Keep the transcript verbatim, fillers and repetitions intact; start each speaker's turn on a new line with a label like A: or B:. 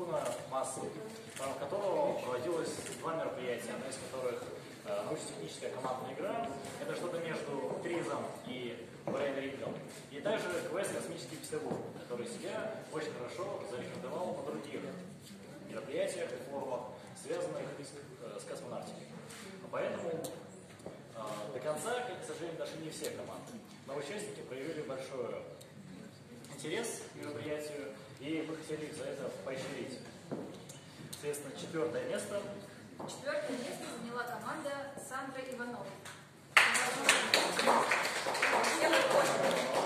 A: безумно массовый, в рамках которого проводилось два мероприятия, одно из которых э, научно-техническая командная игра. Это что-то между Тризом и Брейн-Рингом. И также квест «Космический Петербург», который себя очень хорошо зарекомендовал на других мероприятиях и форумах, связанных с, с космонавтикой. Поэтому э, до конца, к сожалению, дошли не все команды. Но участники проявили большой интерес к мероприятию, и мы хотели их за это поощрить. Соответственно, четвертое место.
B: Четвертое место заняла команда Сандры Ивановой.